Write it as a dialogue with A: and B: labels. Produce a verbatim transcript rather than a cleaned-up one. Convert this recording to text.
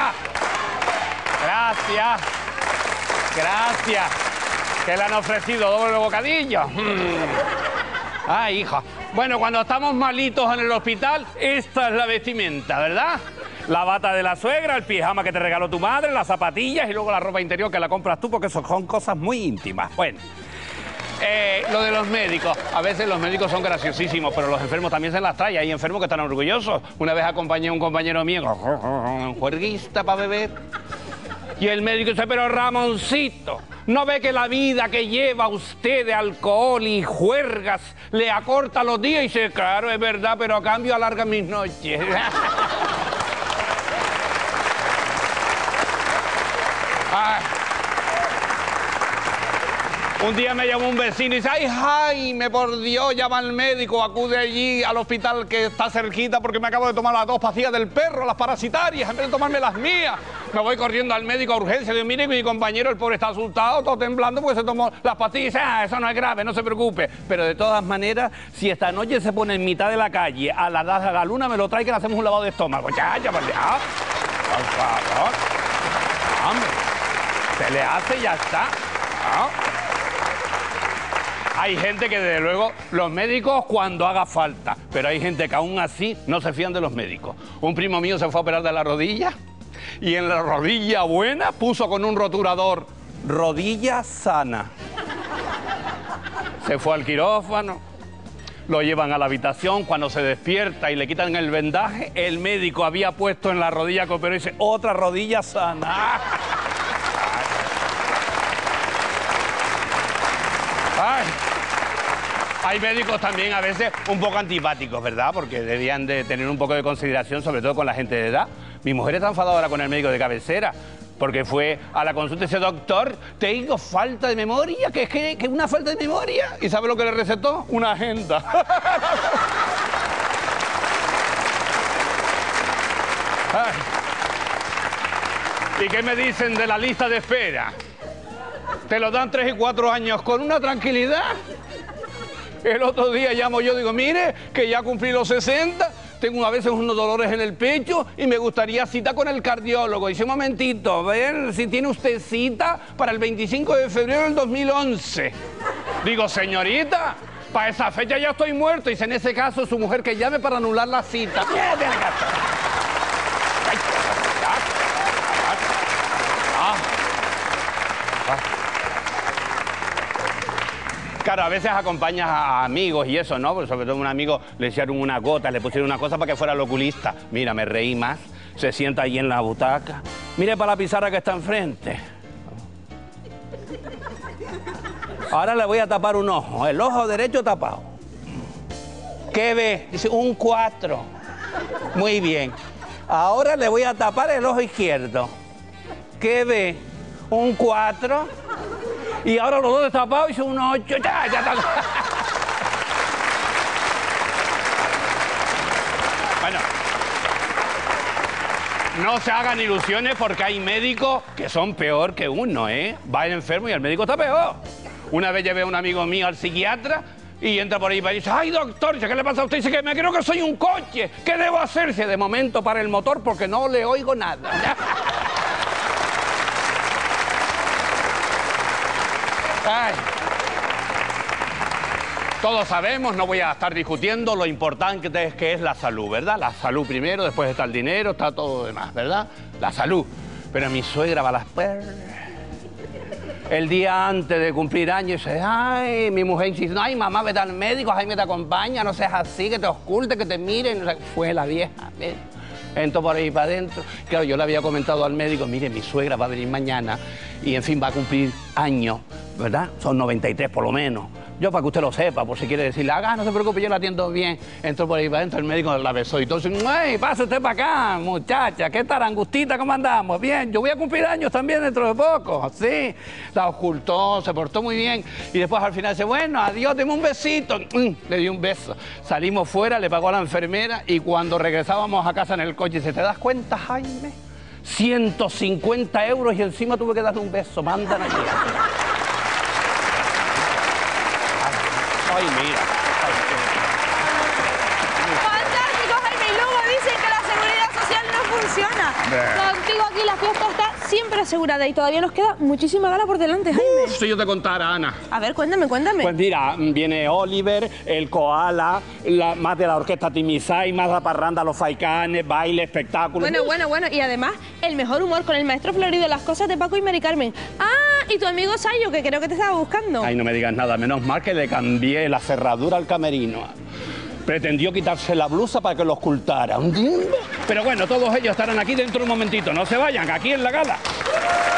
A: Gracias. Gracias. Gracias. Que le han ofrecido doble bocadillo. Ay, hija. Bueno, cuando estamos malitos en el hospital, esta es la vestimenta, ¿verdad? La bata de la suegra, el pijama que te regaló tu madre, las zapatillas y luego la ropa interior que la compras tú porque son cosas muy íntimas. Bueno, eh, lo de los médicos. A veces los médicos son graciosísimos, pero los enfermos también se las traen. Hay enfermos que están orgullosos. Una vez acompañé a un compañero mío, un juerguista para beber. Y el médico dice, pero Ramoncito, ¿no ve que la vida que lleva usted de alcohol y juergas le acorta los días? Y dice, claro, es verdad, pero a cambio alarga mis noches. Ay. Un día me llamó un vecino y dice, ay, Jaime, por Dios, llama al médico, acude allí al hospital que está cerquita porque me acabo de tomar las dos pastillas del perro, las parasitarias, en vez de tomarme las mías. Me voy corriendo al médico a urgencia. Digo, mire, mi compañero, el pobre está asustado, todo temblando porque se tomó las pastillas. Y dice, ah, eso no es grave, no se preocupe. Pero de todas maneras, si esta noche se pone en mitad de la calle a la edad de la luna, me lo trae que le hacemos un lavado de estómago. Ya, ya, por ya. Por favor. Hombre, se le hace y ya está. ¿No? Hay gente que, desde luego, los médicos cuando haga falta, pero hay gente que aún así no se fían de los médicos. Un primo mío se fue a operar de la rodilla y en la rodilla buena puso con un roturador rodilla sana. Se fue al quirófano, lo llevan a la habitación, cuando se despierta y le quitan el vendaje, el médico había puesto en la rodilla que operó y dice, otra rodilla sana. Ay. Hay médicos también a veces un poco antipáticos, ¿verdad? Porque debían de tener un poco de consideración, sobre todo con la gente de edad. Mi mujer está enfadada ahora con el médico de cabecera, porque fue a la consulta y dice, doctor, tengo falta de memoria, que es que, que una falta de memoria. ¿Y sabe lo que le recetó? Una agenda. Ay. ¿Y qué me dicen de la lista de espera? Te lo dan tres y cuatro años con una tranquilidad. El otro día llamo yo, digo, mire, que ya cumplí los sesenta, tengo a veces unos dolores en el pecho y me gustaría cita con el cardiólogo. Dice, un momentito, a ver si tiene usted cita para el veinticinco de febrero del dos mil once. Digo, señorita, para esa fecha ya estoy muerto. Dice, en ese caso, su mujer que llame para anular la cita. ¡Bien, de la casa! ¡Ay, ah. Ah. Claro, a veces acompañas a amigos y eso, ¿no? Porque sobre todo a un amigo le echaron una gota, le pusieron una cosa para que fuera el oculista. Mira, me reí más. Se sienta ahí en la butaca. Mire para la pizarra que está enfrente. Ahora le voy a tapar un ojo, el ojo derecho tapado. ¿Qué ve? Dice, un cuatro. Muy bien. Ahora le voy a tapar el ojo izquierdo. ¿Qué ve? Un cuatro. Y ahora los dos destapados y son un ocho. Ya, ya está. Bueno, no se hagan ilusiones porque hay médicos que son peor que uno, ¿eh? Va el enfermo y el médico está peor. Una vez llevé a un amigo mío al psiquiatra y entra por ahí y dice, ay, doctor, ¿qué le pasa a usted? Dice que me creo que soy un coche. ¿Qué debo hacerse? De momento para el motor porque no le oigo nada. Ay. Todos sabemos, no voy a estar discutiendo lo importante es que es la salud, ¿verdad? La salud primero, después está el dinero, está todo lo demás, ¿verdad? La salud. Pero mi suegra va a las perras. El día antes de cumplir años dice, ay, mi mujer insiste, ay, mamá, vete al médico, Jaime te acompaña, no seas así, que te oculte, que te miren. Fue la vieja, ¿ves? Entró por ahí para adentro. Claro, yo le había comentado al médico, mire, mi suegra va a venir mañana y, en fin, va a cumplir años, ¿verdad? Son noventa y tres por lo menos. Yo, para que usted lo sepa, por si quiere decirle, ah, no se preocupe, yo la atiendo bien. Entró por ahí para adentro, el médico la besó y todo. ¡Ay, pase usted para acá, muchacha! ¿Qué tal, Angustita? ¿Cómo andamos? Bien, yo voy a cumplir años también dentro de poco. Sí, la ocultó, se portó muy bien. Y después al final dice, bueno, adiós, deme un besito. Le di un beso. Salimos fuera, le pagó a la enfermera y cuando regresábamos a casa en el coche, dice, ¿te das cuenta, Jaime? ciento cincuenta euros y encima tuve que darle un beso. Mandan allí. Ay, mira.
B: Fantástico, Jaime. Y luego dicen que la seguridad social no funciona. Contigo aquí la fiesta está siempre asegurada y todavía nos queda muchísima gala por delante, Jaime.
A: Uf, si yo te contara, Ana.
B: A ver, cuéntame, cuéntame.
A: Pues mira, viene Oliver, el Koala, la, más de la orquesta Timisay, más la parranda, los faicanes, baile, espectáculos.
B: Bueno, bueno, bueno. Y además, el mejor humor con el maestro Florido, las cosas de Paco y Mari Carmen. Ah, y tu amigo Sayo, que creo que te estaba buscando.
A: Ay, no me digas nada, menos mal que le cambié la cerradura al camerino. Pretendió quitarse la blusa para que lo ocultara. ¿Entiendes? Pero bueno, todos ellos estarán aquí dentro de un momentito. No se vayan, aquí en la gala.